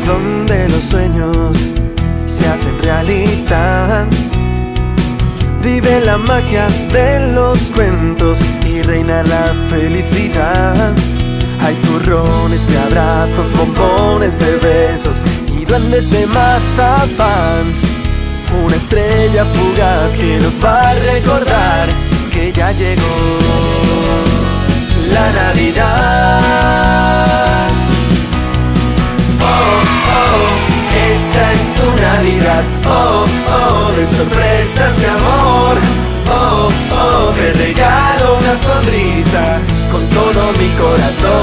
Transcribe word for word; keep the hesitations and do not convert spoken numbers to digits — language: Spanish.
donde los sueños se hacen realidad. Vive la magia de los cuentos y reina la felicidad. Hay turrones de abrazos, bombones de besos y duendes de mazapán. Una estrella fugaz que nos va a recordar que ya llegó la Navidad. Oh, oh, esta es tu Navidad. Oh, oh, de sorpresas y amor. Oh, oh, te regalo una sonrisa con todo mi corazón.